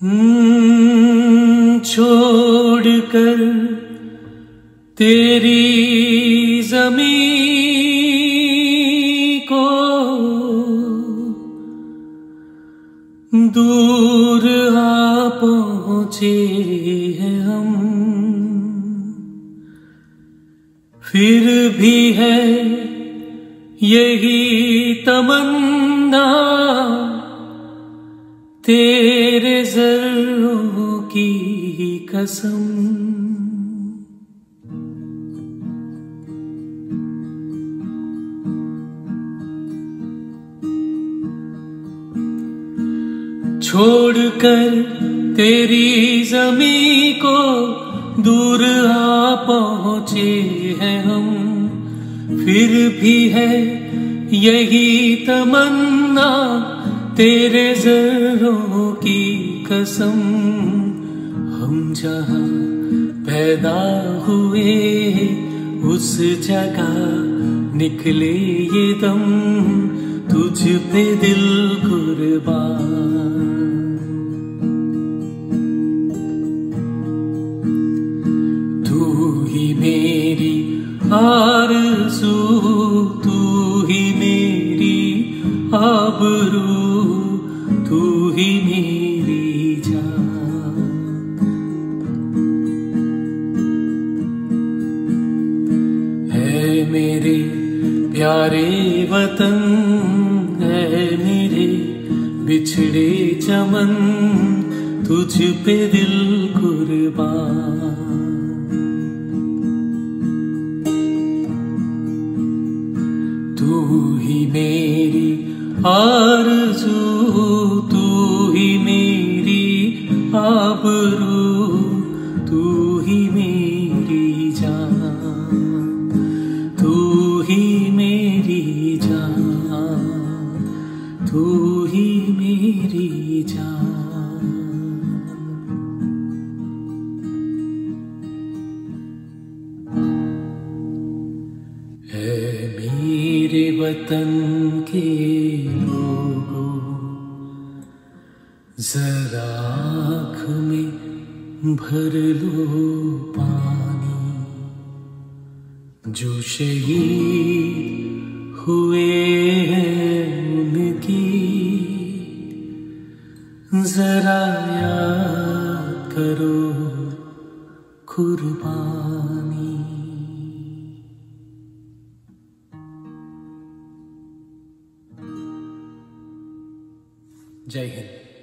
छोड़ कर तेरी ज़मीं को दूर आ पहुँचे हैं हम, फिर भी है यही तमन्ना तेरे ज़र्रों की कसम। छोड़कर तेरी ज़मीं को दूर आ पहुँचे हैं हम, फिर भी है यही तमन्ना तेरे ज़र्रों की कसम। हम जहाँ पैदा हुए उस जगह निकले ये दम, तुझ पे दिल कुर्बान। तू ही मेरी आरज़ू, तू ही मेरी आबरू, तू ही मेरी जान। है मेरे प्यारे वतन, है मेरे बिछड़े चमन, तुझ पे दिल कुर्बान। तू ही मेरी आरज़ू, तू ही मेरी आबरू, तू ही मेरी जान, तू ही मेरी जान, तू ही मेरी जान। है मेरे वतन के लोगों, जरा आँख में भर लो पानी, जो शहीद हुए हैं उनकी जरा याद करो कुर्बानी। जय हिंद।